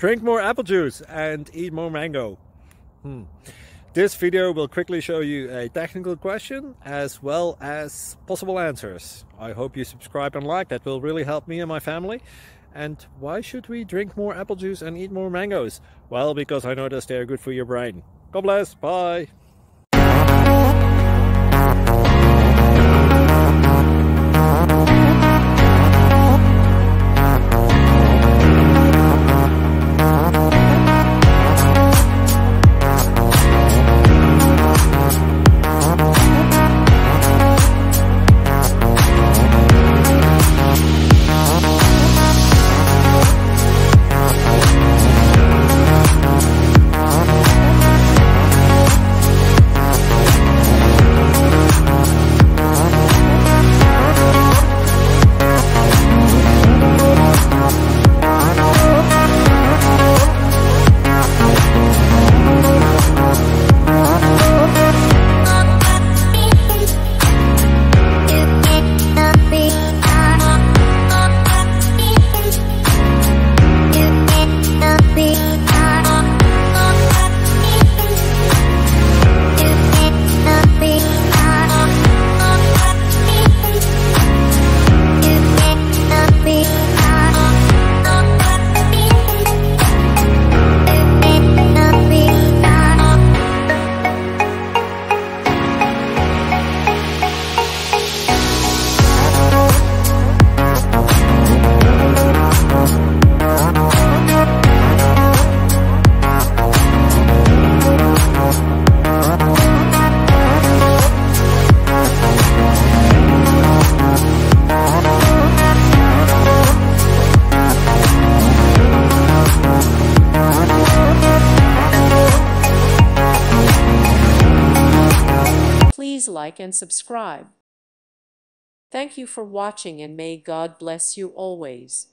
Drink more apple juice and eat more mango. This video will quickly show you a technical question as well as possible answers. I hope you subscribe and like, that will really help me and my family. And why should we drink more apple juice and eat more mangoes? Well, because I noticed they're good for your brain. God bless, bye! Please like and subscribe. Thank you for watching, and may God bless you always.